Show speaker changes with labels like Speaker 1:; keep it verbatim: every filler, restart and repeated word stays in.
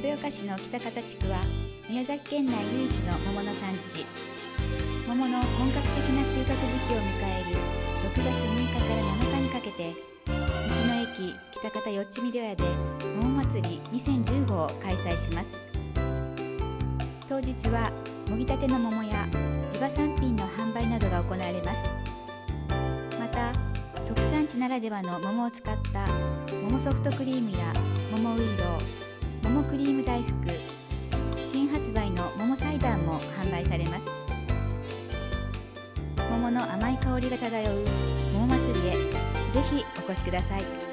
Speaker 1: 豊岡市の北方地区は宮崎県内唯一の桃の産地。桃の本格的な収穫時期を迎えるろくがつむいかからなのかにかけて、道の駅北方よっちみりょうやで桃祭りにせんじゅうごを開催します。当日はもぎたての桃や地場産品の販売などが行われます。また特産地ならではの桃を使った桃ソフトクリームや桃ウイロー、桃クリーム大福、新発売の桃サイダーも販売されます。桃の甘い香りが漂う桃祭りへぜひお越しください。